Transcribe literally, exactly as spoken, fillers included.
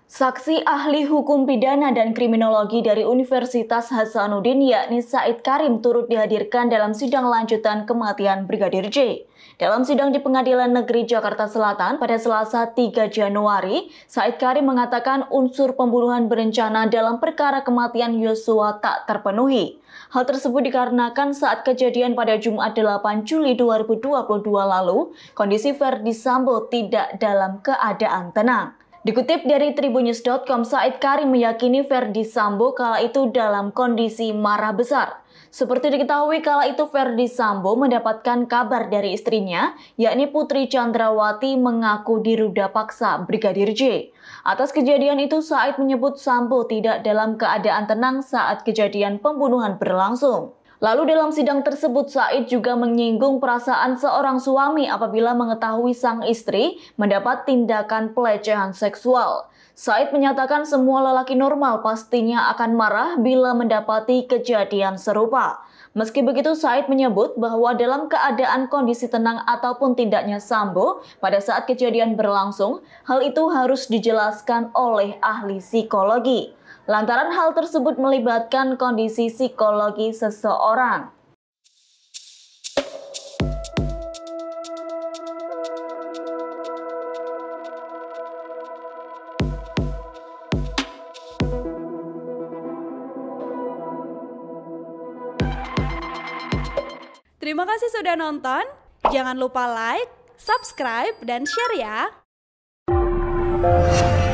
Saksi ahli hukum pidana dan kriminologi dari Universitas Hasanuddin yakni Said Karim turut dihadirkan dalam sidang lanjutan kematian Brigadir J. Dalam sidang di Pengadilan Negeri Jakarta Selatan pada Selasa tiga Januari, Said Karim mengatakan unsur pembunuhan berencana dalam perkara kematian Yosua tak terpenuhi. Hal tersebut dikarenakan saat kejadian pada Jumat delapan Juli dua ribu dua puluh dua lalu, kondisi Verdi Sambo tidak dalam keadaan tenang. Dikutip dari tribunnews dot com, Said Karim meyakini Verdi Sambo kala itu dalam kondisi marah besar. Seperti diketahui kala itu Verdi Sambo mendapatkan kabar dari istrinya, yakni Putri Chandrawati mengaku diruda paksa Brigadir J. Atas kejadian itu, Said menyebut Sambo tidak dalam keadaan tenang saat kejadian pembunuhan berlangsung. Lalu dalam sidang tersebut, Said juga menyinggung perasaan seorang suami apabila mengetahui sang istri mendapat tindakan pelecehan seksual. Said menyatakan semua lelaki normal pastinya akan marah bila mendapati kejadian serupa. Meski begitu, Said menyebut bahwa dalam keadaan kondisi tenang ataupun tidaknya Sambo pada saat kejadian berlangsung, hal itu harus dijelaskan oleh ahli psikologi. Lantaran hal tersebut melibatkan kondisi psikologi seseorang. Terima kasih sudah nonton. Jangan lupa like, subscribe, dan share ya.